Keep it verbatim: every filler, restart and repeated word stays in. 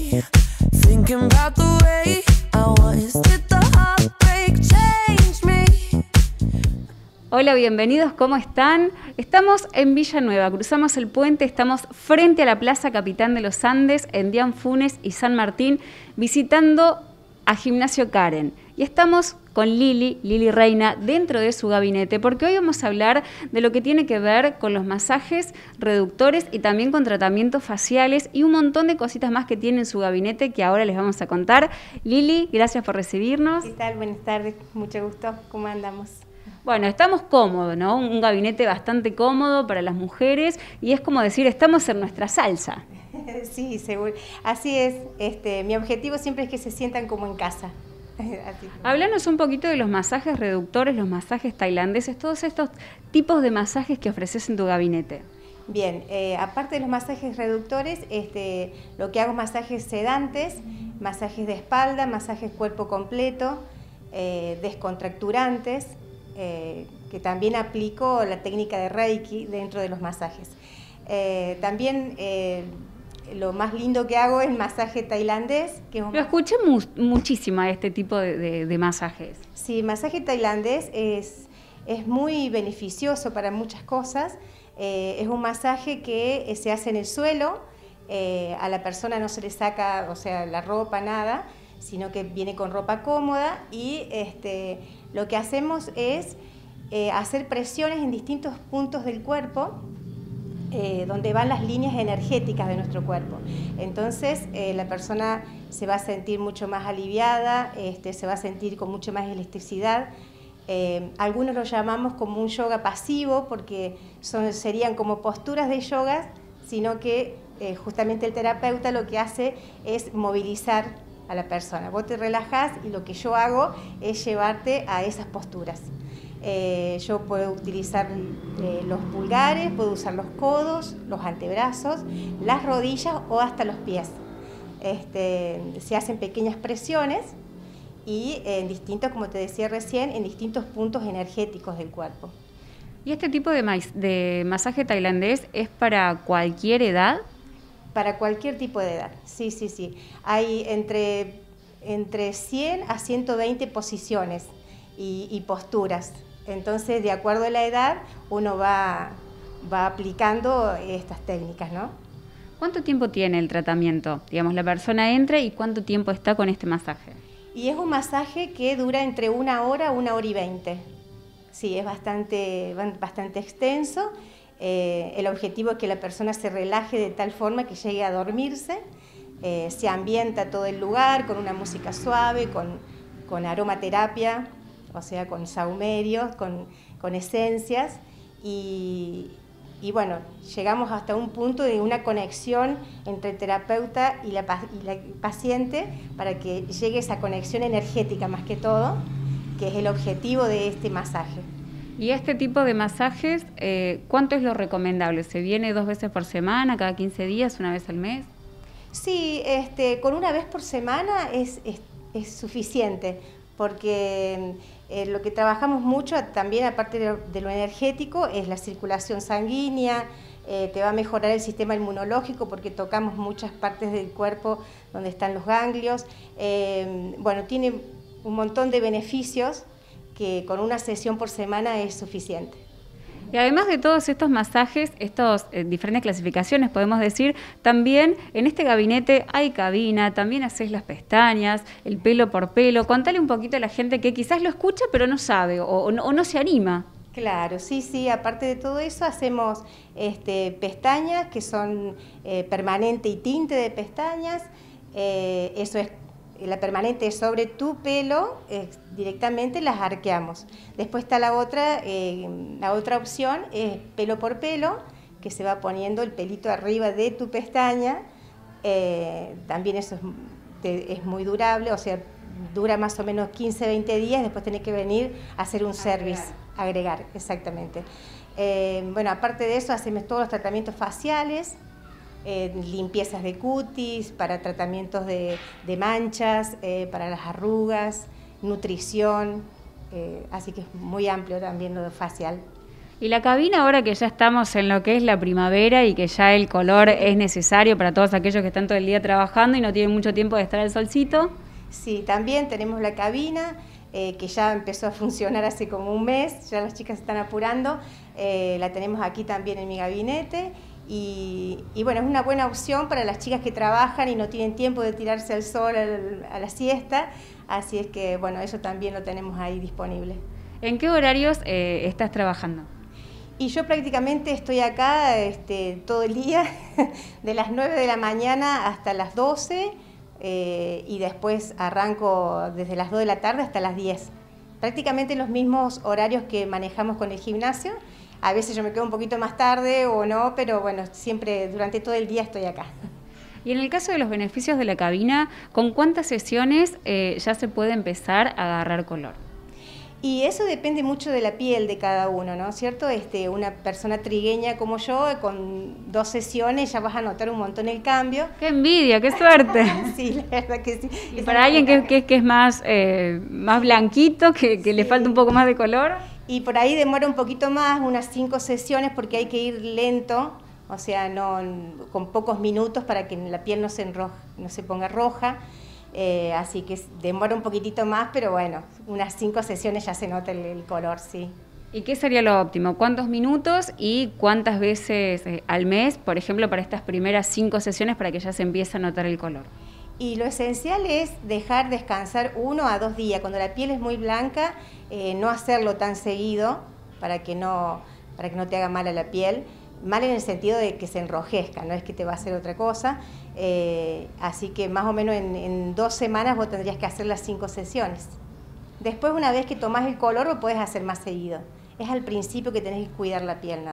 Thinking about the way I was. Did the heartbreak change me? Hola, bienvenidos, ¿cómo están? Estamos en Villanueva, cruzamos el puente, estamos frente a la Plaza Capitán de los Andes, en Dian Funes y San Martín, visitando a Gimnasio Karen. Y estamos con Lili, Lili Reina, dentro de su gabinete, porque hoy vamos a hablar de lo que tiene que ver con los masajes reductores y también con tratamientos faciales y un montón de cositas más que tiene en su gabinete que ahora les vamos a contar. Lili, gracias por recibirnos. ¿Qué tal? Buenas tardes, mucho gusto. ¿Cómo andamos? Bueno, estamos cómodos, ¿no? Un gabinete bastante cómodo para las mujeres y es como decir, estamos en nuestra salsa. Sí, seguro. Así es. Este, mi objetivo siempre es que se sientan como en casa. Así. Háblanos un poquito de los masajes reductores, los masajes tailandeses, todos estos tipos de masajes que ofreces en tu gabinete. Bien, eh, aparte de los masajes reductores, este, lo que hago es masajes sedantes, masajes de espalda, masajes cuerpo completo, eh, descontracturantes, eh, que también aplico la técnica de Reiki dentro de los masajes. Eh, también eh, lo más lindo que hago es el masaje tailandés. Que es un... Lo escuché mu muchísimo a este tipo de, de, de masajes. Sí, el masaje tailandés es, es muy beneficioso para muchas cosas. Eh, es un masaje que se hace en el suelo, eh, a la persona no se le saca, o sea, la ropa, nada, sino que viene con ropa cómoda y este, lo que hacemos es eh, hacer presiones en distintos puntos del cuerpo, Eh, donde van las líneas energéticas de nuestro cuerpo. Entonces eh, la persona se va a sentir mucho más aliviada, este, se va a sentir con mucho más elasticidad. Eh, algunos lo llamamos como un yoga pasivo porque son, serían como posturas de yoga, sino que eh, justamente el terapeuta lo que hace es movilizar a la persona. Vos te relajás y lo que yo hago es llevarte a esas posturas. Eh, yo puedo utilizar eh, los pulgares, puedo usar los codos, los antebrazos, las rodillas o hasta los pies. Este, se hacen pequeñas presiones y en distintos, como te decía recién, en distintos puntos energéticos del cuerpo. ¿Y este tipo de, de masaje tailandés es para cualquier edad? Para cualquier tipo de edad, sí, sí, sí. Hay entre, entre cien a ciento veinte posiciones y, y posturas. Entonces, de acuerdo a la edad, uno va, va aplicando estas técnicas, ¿no? ¿Cuánto tiempo tiene el tratamiento? Digamos, la persona entra y ¿cuánto tiempo está con este masaje? Y es un masaje que dura entre una hora, una hora y veinte. Sí, es bastante, bastante extenso. Eh, el objetivo es que la persona se relaje de tal forma que llegue a dormirse. Eh, se ambienta todo el lugar con una música suave, con, con aromaterapia, o sea, con sahumerios, con, con esencias, y, y bueno, llegamos hasta un punto de una conexión entre el terapeuta y la, y la paciente para que llegue esa conexión energética más que todo, que es el objetivo de este masaje. ¿Y este tipo de masajes, eh, cuánto es lo recomendable? ¿Se viene dos veces por semana, cada quince días, una vez al mes? Sí, este, con una vez por semana es, es, es suficiente, porque eh, lo que trabajamos mucho también, aparte de lo, de lo energético, es la circulación sanguínea, eh, te va a mejorar el sistema inmunológico porque tocamos muchas partes del cuerpo donde están los ganglios. Eh, bueno, tiene un montón de beneficios que con una sesión por semana es suficiente. Y además de todos estos masajes, estas eh, diferentes clasificaciones, podemos decir, también en este gabinete hay cabina, también haces las pestañas, el pelo por pelo. Contale un poquito a la gente que quizás lo escucha pero no sabe o, o, no, o no se anima. Claro, sí, sí, aparte de todo eso hacemos este, pestañas que son eh, permanente y tinte de pestañas, eh, eso es. La permanente es sobre tu pelo, eh, directamente las arqueamos. Después está la otra, eh, la otra opción, es pelo por pelo, que se va poniendo el pelito arriba de tu pestaña. Eh, también eso es, te, es muy durable, o sea, dura más o menos quince a veinte días, después tenés que venir a hacer un service, agregar, exactamente. Eh, bueno, aparte de eso, hacemos todos los tratamientos faciales, Eh, limpiezas de cutis, para tratamientos de, de manchas, eh, para las arrugas, nutrición, eh, así que es muy amplio también lo facial. Y la cabina, ahora que ya estamos en lo que es la primavera y que ya el color es necesario para todos aquellos que están todo el día trabajando y no tienen mucho tiempo de estar al solcito. Sí, también tenemos la cabina, eh, que ya empezó a funcionar hace como un mes, ya las chicas se están apurando, eh, la tenemos aquí también en mi gabinete y, y bueno, es una buena opción para las chicas que trabajan y no tienen tiempo de tirarse al sol al, a la siesta, así es que bueno, eso también lo tenemos ahí disponible. ¿En qué horarios eh, estás trabajando? Y yo prácticamente estoy acá este, todo el día, de las nueve de la mañana hasta las doce, eh, y después arranco desde las dos de la tarde hasta las diez. Prácticamente los mismos horarios que manejamos con el gimnasio. A veces yo me quedo un poquito más tarde o no, pero bueno, siempre durante todo el día estoy acá. Y en el caso de los beneficios de la cabina, ¿con cuántas sesiones eh, ya se puede empezar a agarrar color? Y eso depende mucho de la piel de cada uno, ¿no es cierto? Este, una persona trigueña como yo, con dos sesiones ya vas a notar un montón el cambio. ¡Qué envidia, qué suerte! Sí, la verdad que sí. Y Esa para alguien que, que, que es más, eh, más blanquito, que, que sí. le falta un poco más de color. Y por ahí demora un poquito más, unas cinco sesiones, porque hay que ir lento, o sea, no con pocos minutos para que la piel no se, enroja, no se ponga roja. Eh, así que demora un poquitito más, pero bueno, unas cinco sesiones ya se nota el, el color, sí. ¿Y qué sería lo óptimo? ¿Cuántos minutos y cuántas veces eh, al mes, por ejemplo, para estas primeras cinco sesiones para que ya se empiece a notar el color? Y lo esencial es dejar descansar uno a dos días. Cuando la piel es muy blanca, eh, no hacerlo tan seguido para que no, para que no te haga mal a la piel. Mal en el sentido de que se enrojezca, no es que te va a hacer otra cosa. Eh, así que más o menos en, en dos semanas vos tendrías que hacer las cinco sesiones. Después, una vez que tomás el color, lo podés hacer más seguido. Es al principio que tenés que cuidar la piel, ¿no?